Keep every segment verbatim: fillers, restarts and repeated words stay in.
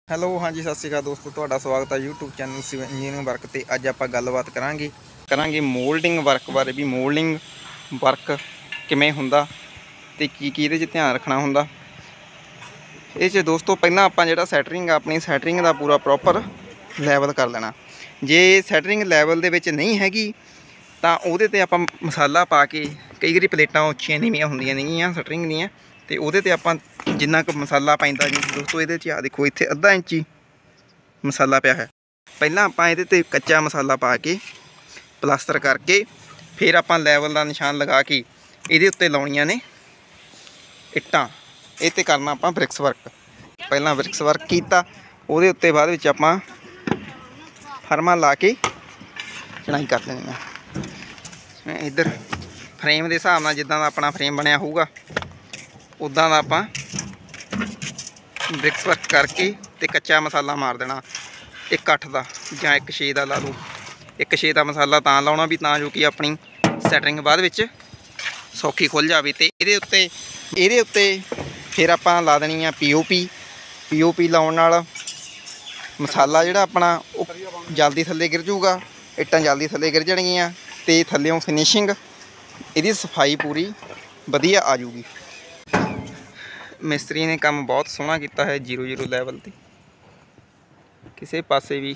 Hello ਹਾਂਜੀ ਸਤਿ ਸ਼੍ਰੀ ਅਕਾਲ ਦੋਸਤੋ, ਤੁਹਾਡਾ ਸਵਾਗਤ ਹੈ YouTube channel civil engineering work ਤੇ। ਅੱਜ ਆਪਾਂ ਗੱਲਬਾਤ ਕਰਾਂਗੇ ਕਰਾਂਗੇ ਮੋਲਡਿੰਗ ਵਰਕ ਬਾਰੇ, ਵੀ ਮੋਲਡਿੰਗ ਵਰਕ ਕਿਵੇਂ ਹੁੰਦਾ ਤੇ ਕੀ ਕੀ ਇਹਦੇ 'ਚ ਧਿਆਨ ਰੱਖਣਾ ਹੁੰਦਾ। ਇਹ 'ਚ ਦੋਸਤੋ ਪਹਿਲਾਂ ਆਪਾਂ ਜਿਹੜਾ ਸੈਟਰਿੰਗ ਆਪਣੀ ਸੈਟਰਿੰਗ ਦਾ ਪੂਰਾ ਪ੍ਰੋਪਰ ਲੈਵਲ ਕਰ ਲੈਣਾ। ਜੇ ਸੈਟਰਿੰਗ ਲੈਵਲ ਦੇ ਵਿੱਚ ਨਹੀਂ ਹੈਗੀ ਤਾਂ ਉਹਦੇ ਤੇ ਆਪਾਂ ਮਸਾਲਾ ਪਾ ਕੇ, ਕਈ ਵਾਰੀ ਪਲੇਟਾਂ ਉੱਚੀਆਂ ਨੀਵੀਆਂ ਹੁੰਦੀਆਂ ਨੇਗੀਆਂ ਸੈਟਰਿੰਗ ਦੀਆਂ, ਤੇ ਉਹਦੇ ਤੇ ਆਪਾਂ ਜਿੰਨਾ ਕੁ ਮਸਾਲਾ ਪੈਂਦਾ ਜੀ ਦੋਸਤੋ, ਇਹਦੇ 'ਚ ਆ ਦੇਖੋ ਇੱਥੇ ਅੱਧਾ ਇੰਚੀ ਮਸਾਲਾ ਪਿਆ ਹੈ। ਪਹਿਲਾਂ ਆਪਾਂ ਇਹਦੇ ਤੇ ਕੱਚਾ ਮਸਾਲਾ ਪਾ ਕੇ ਪਲਾਸਟਰ ਕਰਕੇ ਫਿਰ ਆਪਾਂ ਲੈਵਲ ਦਾ ਨਿਸ਼ਾਨ ਲਗਾ ਕੇ ਇਹਦੇ ਉੱਤੇ ਲਾਉਣੀਆਂ ਨੇ ਇੱਟਾਂ। ਇਹ ਤੇ ਕਰਨਾ ਆਪਾਂ ਬ੍ਰਿਕਸ ਵਰਕ। ਪਹਿਲਾਂ ਬ੍ਰਿਕਸ ਵਰਕ ਕੀਤਾ, ਉਹਦੇ ਉੱਤੇ ਬਾਅਦ ਵਿੱਚ ਆਪਾਂ ਫਰਮਾ ਲਾ ਕੇ ਚਣਾਈ ਕਰ ਦੇਣੀ ਆ। ਇੱਧਰ ਫਰੇਮ ਦੇ ਹਿਸਾਬ ਨਾਲ ਜਿੱਦਾਂ ਦਾ ਆਪਣਾ ਫਰੇਮ ਬਣਿਆ ਹੋਊਗਾ ਉੱਦਾਂ ਦਾ ਆਪਾਂ ਬ੍ਰਿਕਸ ਵਰਕ ਕਰਕੇ ਤੇ ਕੱਚਾ ਮਸਾਲਾ ਮਾਰ ਦੇਣਾ ਇੱਕ ਅੱਠ ਦਾ ਜਾਂ ਇੱਕ ਛੇ ਦਾ ਲਾ ਲਓ। ਇੱਕ ਛੇ ਦਾ ਮਸਾਲਾ ਤਾਂ ਲਾਉਣਾ ਵੀ ਤਾਂ ਜੋ ਕਿ ਆਪਣੀ ਸੈਟਰਿੰਗ ਬਾਅਦ ਵਿੱਚ ਸੌਖੀ ਖੁੱਲ੍ਹ ਜਾਵੇ। ਤੇ ਇਹਦੇ ਉੱਤੇ ਇਹਦੇ ਉੱਤੇ ਫਿਰ ਆਪਾਂ ਲਾ ਦੇਣੀ ਆ ਪੀ ਓ ਪੀ। ਪੀ ਓ ਪੀ ਲਾਉਣ ਨਾਲ ਮਸਾਲਾ ਜਿਹੜਾ ਆਪਣਾ ਉਹ ਜਲਦੀ ਥੱਲੇ ਗਿਰ ਜੂਗਾ, ਇੱਟਾਂ ਜਲਦੀ ਥੱਲੇ ਗਿਰ ਜਾਣਗੀਆਂ ਤੇ ਥੱਲਿਓਂ ਫਿਨਿਸ਼ਿੰਗ ਇਹਦੀ ਸਫਾਈ ਪੂਰੀ ਵਧੀਆ ਆ ਜੂਗੀ। ਮਿਸਤਰੀ ਨੇ ਕੰਮ ਬਹੁਤ ਸੋਹਣਾ ਕੀਤਾ ਹੈ। ਜ਼ੀਰੋ ਜ਼ੀਰੋ ਲੈਵਲ 'ਤੇ ਕਿਸੇ ਪਾਸੇ ਵੀ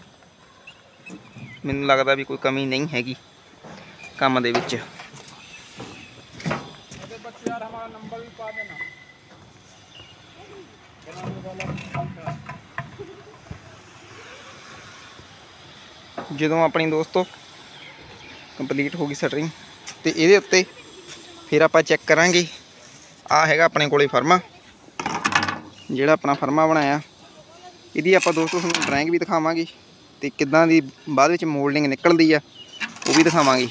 ਮੈਨੂੰ ਲੱਗਦਾ ਵੀ ਕੋਈ ਕਮੀ ਨਹੀਂ ਹੈਗੀ ਕੰਮ ਦੇ ਵਿੱਚ। ਜਦੋਂ ਆਪਣੀ ਦੋਸਤੋ ਕੰਪਲੀਟ ਹੋ ਗਈ ਸੈਟਰਿੰਗ ਤੇ ਇਹਦੇ ਉੱਤੇ ਫਿਰ ਆਪਾਂ ਚੈੱਕ ਕਰਾਂਗੇ। ਆ ਹੈਗਾ ਆਪਣੇ ਕੋਲੇ ਫਰਮਾ, ਜਿਹੜਾ ਆਪਣਾ ਫਰਮਾ ਬਣਾਇਆ। ਇਹਦੀ ਆਪਾਂ ਦੋਸਤੋ ਤੁਹਾਨੂੰ ਡਰਾਇੰਗ ਵੀ ਦਿਖਾਵਾਂਗੇ ਤੇ ਕਿੱਦਾਂ ਦੀ ਬਾਅਦ ਵਿੱਚ ਮੋਲਡਿੰਗ ਨਿਕਲਦੀ ਆ ਉਹ ਵੀ ਦਿਖਾਵਾਂਗੇ।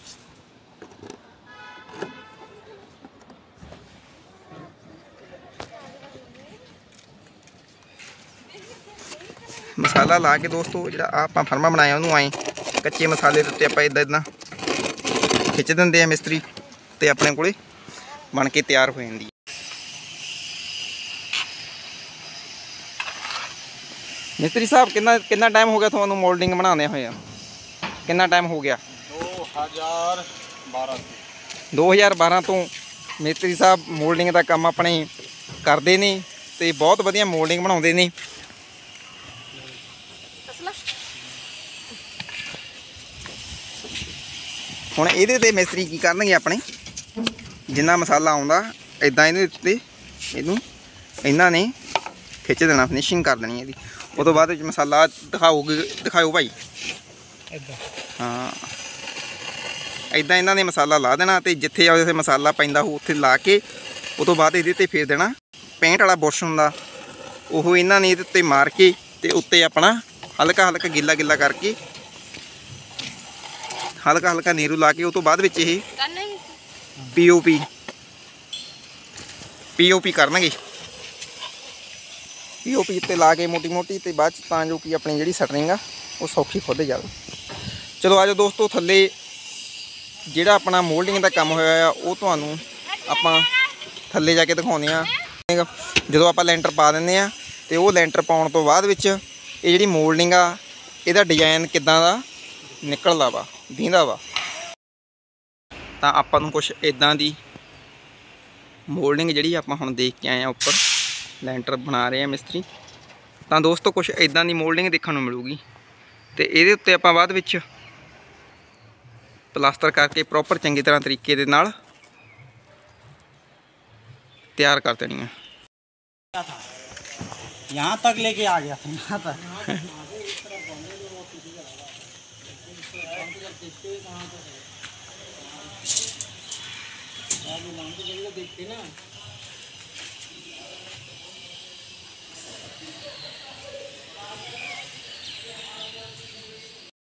ਮਸਾਲਾ ਲਾ ਕੇ ਦੋਸਤੋ ਜਿਹੜਾ ਆਪਾਂ ਫਰਮਾ ਬਣਾਇਆ ਉਹਨੂੰ ਆਏ ਕੱਚੇ ਮਸਾਲੇ ਦੇ ਉੱਤੇ ਆਪਾਂ ਇੱਦਾਂ ਇੱਦਾਂ ਖਿੱਚ ਦਿੰਦੇ ਆ ਮਿਸਤਰੀ, ਤੇ ਆਪਣੇ ਕੋਲੇ ਬਣ ਕੇ ਤਿਆਰ ਹੋ ਜਾਂਦੀ ਹੈ। ਮਿਸਤਰੀ ਸਾਹਿਬ ਕਿੰਨਾ ਕਿੰਨਾ ਟਾਈਮ ਹੋ ਗਿਆ ਤੁਹਾਨੂੰ ਮੋਲਡਿੰਗ ਬਣਾਉਂਦੇ ਹੋਏ ਆ? ਕਿੰਨਾ ਟਾਈਮ ਹੋ ਗਿਆ? ਦੋ ਹਜ਼ਾਰ ਬਾਰਾਂ ਦੋ ਹਜ਼ਾਰ ਬਾਰਾਂ ਤੋਂ ਮਿਸਤਰੀ ਸਾਹਿਬ ਮੋਲਡਿੰਗ ਦਾ ਕੰਮ ਆਪਣੇ ਕਰਦੇ ਨੇ ਤੇ ਬਹੁਤ ਵਧੀਆ ਮੋਲਡਿੰਗ ਬਣਾਉਂਦੇ ਨੇ। ਹੁਣ ਇਹਦੇ ਤੇ ਮਿਸਤਰੀ ਕੀ ਕਰਨਗੇ, ਆਪਣੇ ਜਿੰਨਾ ਮਸਾਲਾ ਆਉਂਦਾ ਇੱਦਾਂ ਇਹਦੇ ਉੱਤੇ ਇਹਨੂੰ ਇਹਨਾਂ ਨੇ ਖਿੱਚ ਦੇਣਾ, ਫਿਨਿਸ਼ਿੰਗ ਕਰ ਦੇਣੀ ਇਹਦੀ। ਉਹ ਤੋਂ ਬਾਅਦ ਵਿੱਚ ਮਸਾਲਾ ਦਿਖਾਓਗੇ ਦਿਖਾਓ ਭਾਈ ਇੱਦਾਂ। ਹਾਂ ਇੱਦਾਂ ਇਹਨਾਂ ਨੇ ਮਸਾਲਾ ਲਾ ਦੇਣਾ ਤੇ ਜਿੱਥੇ ਆ ਜਿੱਥੇ ਮਸਾਲਾ ਪੈਂਦਾ ਉਹ ਉੱਥੇ ਲਾ ਕੇ ਉਹ ਤੋਂ ਬਾਅਦ ਇਹਦੇ 'ਤੇ ਫੇਰ ਦੇਣਾ ਪੇਂਟ ਵਾਲਾ ਬੁਰਸ਼ ਹੁੰਦਾ, ਉਹ ਇਹਨਾਂ ਨੇ ਇਹਦੇ ਉੱਤੇ ਮਾਰ ਕੇ ਤੇ ਉੱਤੇ ਆਪਣਾ ਹਲਕਾ ਹਲਕਾ ਗਿੱਲਾ ਗਿੱਲਾ ਕਰਕੇ ਹਲਕਾ ਹਲਕਾ ਨੀਰੂ ਲਾ ਕੇ ਉਹ ਤੋਂ ਬਾਅਦ ਵਿੱਚ ਇਹ ਪੀ ਓ ਪੀ ਪੀ ਓ ਪੀ ਕਰਨਗੇ। ਪੀ ਓ ਪੀ ਉੱਤੇ ਲਾ ਕੇ ਮੋਟੀ ਮੋਟੀ ਤੇ ਬਾਅਦ 'ਚ ਤਾਂ ਜੋ ਕਿ ਆਪਣੀ ਜਿਹੜੀ ਸੈਟਰਿੰਗ ਆ ਉਹ ਸੌਖੀ ਖੁੱਲ੍ਹ ਜਾਵੇ। ਚਲੋ ਆਜੋ ਦੋਸਤੋ, ਥੱਲੇ ਜਿਹੜਾ ਆਪਣਾ ਮੋਲਡਿੰਗ ਦਾ ਕੰਮ ਹੋਇਆ ਆ ਉਹ ਤੁਹਾਨੂੰ ਆਪਾਂ ਥੱਲੇ ਜਾ ਕੇ ਦਿਖਾਉਂਦੇ ਹਾਂ। ਜਦੋਂ ਆਪਾਂ ਲੈਂਟਰ ਪਾ ਦਿੰਦੇ ਹਾਂ ਤੇ ਉਹ ਲੈਂਟਰ ਪਾਉਣ ਤੋਂ ਬਾਅਦ ਵਿੱਚ ਇਹ ਜਿਹੜੀ ਮੋਲਡਿੰਗ ਆ ਇਹਦਾ ਡਿਜ਼ਾਈਨ ਕਿੱਦਾਂ ਦਾ ਨਿਕਲਦਾ ਵਾ ਦੀਂਦਾ ਵਾ, ਤਾਂ ਆਪਾਂ ਨੂੰ ਕੁਛ ਇੱਦਾਂ ਦੀ ਮੋਲਡਿੰਗ ਜਿਹੜੀ ਆਪਾਂ ਹੁਣ ਦੇਖ ਕੇ ਆਏ ਆ ਉੱਪਰ ਲੈਂਟਰ ਬਣਾ ਰਹੇ ਆ ਮਿਸਤਰੀ, ਤਾਂ ਦੋਸਤੋ ਕੁਛ ਇੱਦਾਂ ਦੀ ਮੋਲਡਿੰਗ ਦੇਖਣ ਨੂੰ ਮਿਲੂਗੀ। ਤੇ ਇਹਦੇ ਉੱਤੇ ਆਪਾਂ ਬਾਅਦ ਵਿੱਚ ਪਲਾਸਟਰ ਕਰਕੇ ਪ੍ਰੋਪਰ ਚੰਗੀ ਤਰ੍ਹਾਂ ਤਰੀਕੇ ਦੇ ਨਾਲ ਤਿਆਰ ਕਰ ਦੇਣੀ ਆ। यहाँ तक लेके आ गया था, यहाँ तक देखते ना